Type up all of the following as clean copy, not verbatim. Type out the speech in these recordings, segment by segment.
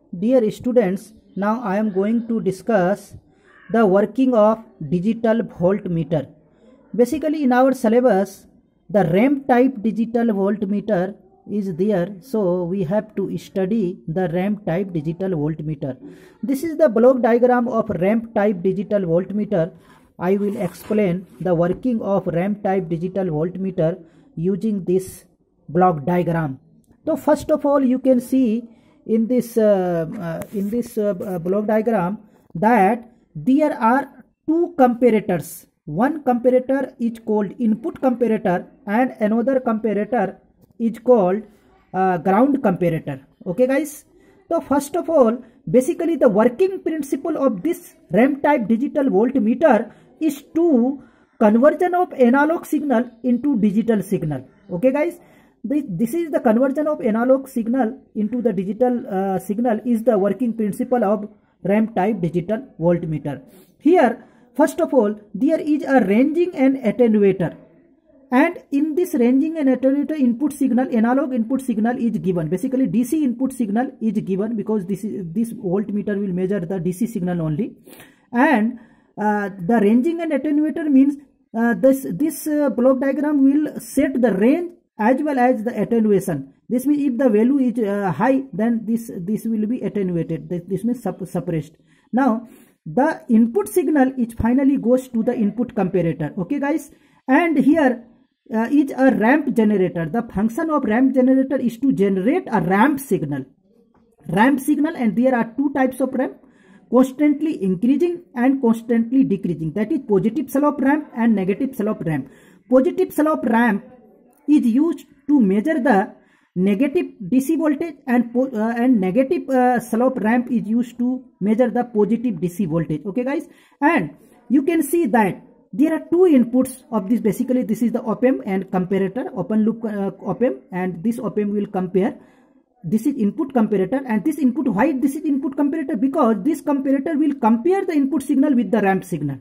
Dear students, now I am going to discuss the working of digital voltmeter. Basically, in our syllabus, the ramp type digital voltmeter is there, so we have to study the ramp type digital voltmeter. This is the block diagram of ramp type digital voltmeter. I will explain the working of ramp type digital voltmeter using this block diagram. So first of all, you can see in this block diagram that there are two comparators. One comparator is called input comparator and another comparator is called ground comparator. Okay guys, so first of all, basically the working principle of this ramp type digital voltmeter is to conversion of analog signal into digital signal. Okay guys, this is the conversion of analog signal into the digital signal is the working principle of ramp type digital voltmeter. Here, first of all, there is a ranging and attenuator, and in this ranging and attenuator input signal, analog input signal is given. Basically, DC input signal is given because this voltmeter will measure the DC signal only, and the ranging and attenuator means this block diagram will set the range as well as the attenuation. This means if the value is high, then this will be attenuated. This means suppressed. Now the input signal is finally goes to the input comparator. Okay guys, and here is a ramp generator. The function of ramp generator is to generate a ramp signal, and there are two types of ramp: constantly increasing and constantly decreasing. That is positive slope ramp and negative slope ramp. Positive slope ramp is used to measure the negative DC voltage, and negative slope ramp is used to measure the positive DC voltage. Okay guys, and you can see that there are two inputs of this. Basically, this is the op-amp and comparator, open loop op-amp, and this op-amp will compare. This is input comparator, and this input, why this is input comparator? Because this comparator will compare the input signal with the ramp signal.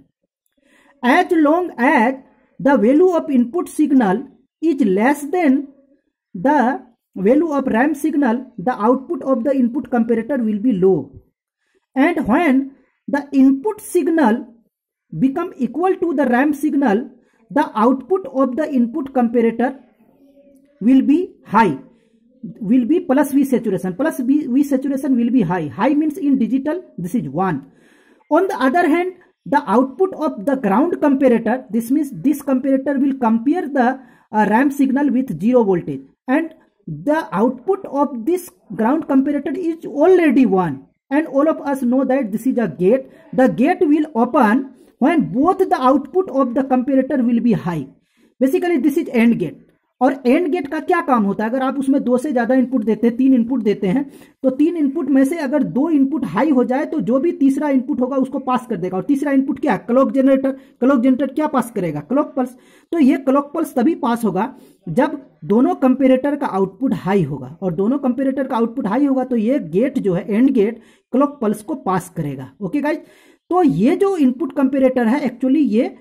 As long as the value of input signal is less than the value of ramp signal, the output of the input comparator will be low. And when the input signal become equal to the ramp signal, the output of the input comparator will be high, will be plus V saturation. Plus V saturation will be high. High means in digital this is 1. On the other hand, the output of the ground comparator, this means this comparator will compare the ramp signal with 0 voltage, and the output of this ground comparator is already 1, and all of us know that this is a gate. The gate will open when both the output of the comparator will be high. Basically this is AND gate. और AND gate का क्या काम होता है? अगर आप उसमें 2 से ज्यादा इनपुट देते हैं, 3 इनपुट देते हैं, तो 3 इनपुट में से अगर 2 इनपुट हाई हो जाए तो जो भी तीसरा इनपुट होगा उसको पास कर देगा। और तीसरा इनपुट क्या? Clock generator. क्लॉक जनरेटर क्या पास करेगा? Clock pulse. तो ये क्लॉक पल्स तभी पास होगा जब दोनों कंपेरेटर का आउटपुट हाई होगा, और दोनों कंपेरेटर का आउटपुट हाई होगा तो ये गेट जो है, एंड गेट, क्लॉक पल्स को पास करेगा। ओके गाइज, तो ये जो इनपुट कंपेरेटर है एक्चुअली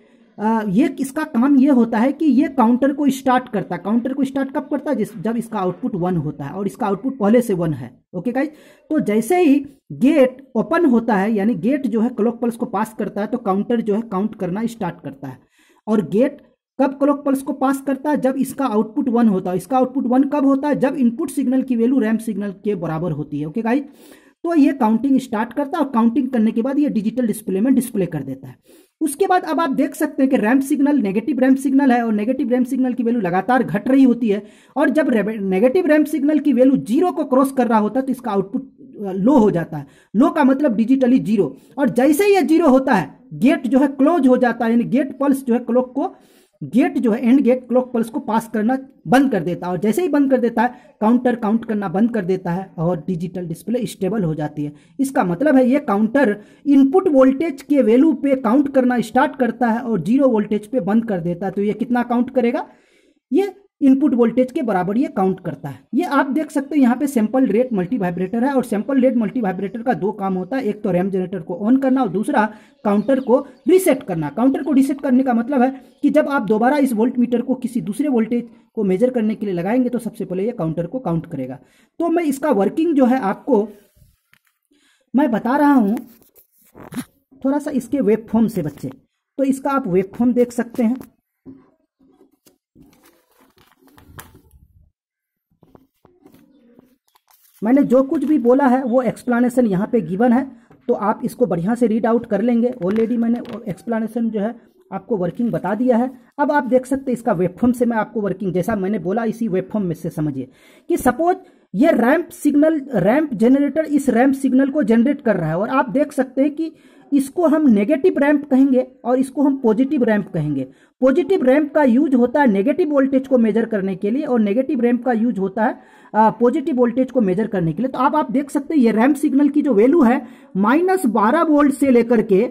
ये इसका काम ये होता है कि ये काउंटर को स्टार्ट करता है। काउंटर को स्टार्ट कब करता है? जब इसका आउटपुट 1 होता है, और इसका आउटपुट पहले से 1 है। ओके गाइज, तो जैसे ही गेट ओपन होता है, यानी गेट जो है क्लॉक पल्स को पास करता है, तो काउंटर जो है काउंट करना स्टार्ट करता है। और गेट कब क्लॉक पल्स को पास करता है? जब इसका आउटपुट 1 होता है। इसका आउटपुट 1 कब होता है? जब इनपुट सिग्नल की वैल्यू रैंप सिग्नल के बराबर होती है। ओके गाइज, तो ये काउंटिंग स्टार्ट करता है, और काउंटिंग करने के बाद ये डिजिटल डिस्प्ले में डिस्प्ले कर देता है। उसके बाद अब आप देख सकते हैं कि ramp signal negative ramp signal है, और नेगेटिव रैंप सिग्नल की वैल्यू लगातार घट रही होती है, और जब नेगेटिव रैंप सिग्नल की वैल्यू 0 को क्रॉस कर रहा होता है तो इसका आउटपुट लो हो जाता है। लो का मतलब डिजिटली 0, और जैसे ही ये 0 होता है गेट जो है क्लोज हो जाता है, यानी गेट पल्स जो है क्लॉक को, गेट जो है एंड गेट क्लॉक पल्स को पास करना बंद कर देता है, और जैसे ही बंद कर देता है काउंटर काउंट करना बंद कर देता है, और डिजिटल डिस्प्ले स्टेबल हो जाती है। इसका मतलब है ये काउंटर इनपुट वोल्टेज के वैल्यू पे काउंट करना स्टार्ट करता है और 0 वोल्टेज पे बंद कर देता है। तो ये कितना काउंट करेगा? ये इनपुट वोल्टेज के बराबर ये काउंट करता है। ये आप देख सकते हैं यहाँ पे सैंपल रेट मल्टी वाइब्रेटर है, और सैंपल रेट मल्टी वाइब्रेटर का 2 काम होता है, एक तो रैंप जनरेटर को ऑन करना और दूसरा काउंटर को रीसेट करना। काउंटर को रीसेट करने का मतलब है कि जब आप दोबारा इस वोल्ट मीटर को किसी दूसरे वोल्टेज को मेजर करने के लिए लगाएंगे तो सबसे पहले ये काउंटर को काउंट करेगा। तो मैं इसका वर्किंग जो है आपको मैं बता रहा हूं थोड़ा सा इसके वेब फॉर्म से बच्चे, तो इसका आप वेब फॉर्म देख सकते हैं। मैंने जो कुछ भी बोला है वो एक्सप्लेनेशन यहाँ पे गिवन है, तो आप इसको बढ़िया से रीड आउट कर लेंगे। ऑलरेडी मैंने एक्सप्लेनेशन जो है आपको वर्किंग बता दिया है। अब आप देख सकते हैं इसका वेब फॉर्म से मैं आपको वर्किंग जैसा मैंने बोला इसी वेब फॉर्म में से समझिए कि सपोज ये रैंप जनरेटर इस रैंप सिग्नल को जनरेट कर रहा है, और आप देख सकते हैं कि इसको हम नेगेटिव रैंप कहेंगे और इसको हम पॉजिटिव रैंप कहेंगे। पॉजिटिव रैंप का यूज होता है नेगेटिव वोल्टेज को मेजर करने के लिए और नेगेटिव रैंप का यूज होता है पॉजिटिव वोल्टेज को मेजर करने के लिए। तो आप देख सकते हैं ये रैंप सिग्नल की जो वैल्यू है -12 वोल्ट से लेकर के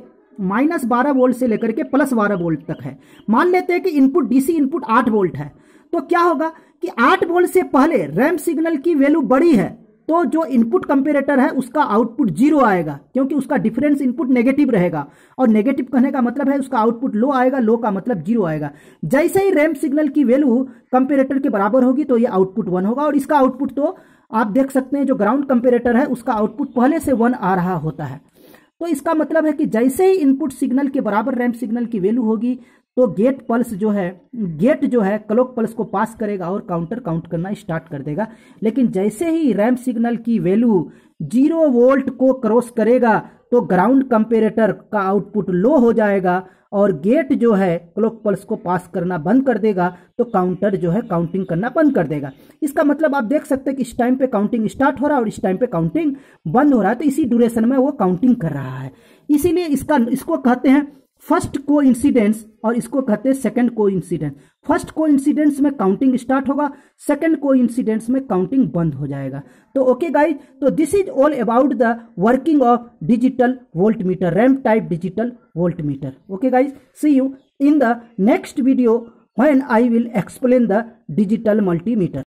+12 वोल्ट तक है। मान लेते हैं कि इनपुट डीसी इनपुट 8 वोल्ट है, तो क्या होगा कि 8 वोल्ट से पहले रैंप सिग्नल की वैल्यू बड़ी है, तो जो इनपुट कंपैरेटर है उसका आउटपुट 0 आएगा, क्योंकि उसका डिफरेंस इनपुट नेगेटिव रहेगा, और नेगेटिव कहने का मतलब है उसका आउटपुट लो आएगा, लो का मतलब 0 आएगा। जैसे ही रैंप सिग्नल की वैल्यू कंपैरेटर के बराबर होगी तो ये आउटपुट 1 होगा, और इसका आउटपुट तो आप देख सकते हैं जो ग्राउंड कंपैरेटर है उसका आउटपुट पहले से 1 आ रहा होता है। तो इसका मतलब है कि जैसे ही इनपुट सिग्नल के बराबर रैंप सिग्नल की वैल्यू होगी तो गेट जो है क्लॉक पल्स को पास करेगा और काउंटर काउंट करना स्टार्ट कर देगा। लेकिन जैसे ही रैंप सिग्नल की वैल्यू 0 वोल्ट को क्रॉस करेगा तो ग्राउंड कंपैरेटर का आउटपुट लो हो जाएगा और गेट जो है क्लॉक पल्स को पास करना बंद कर देगा, तो काउंटर जो है काउंटिंग करना बंद कर देगा। इसका मतलब आप देख सकते हैं कि इस टाइम पे काउंटिंग स्टार्ट हो रहा है और इस टाइम पे काउंटिंग बंद हो रहा है, तो इसी ड्यूरेशन में वो काउंटिंग कर रहा है। इसीलिए इसको कहते हैं फर्स्ट को इंसिडेंस और इसको कहते हैं second coincidence. First coincidence में काउंटिंग स्टार्ट होगा, सेकंड को इंसिडेंस में काउंटिंग बंद हो जाएगा। तो ओके गाइज, तो this is all about the working of digital voltmeter, ramp type digital voltmeter. Okay guys, see you in the next video when I will explain the digital multimeter.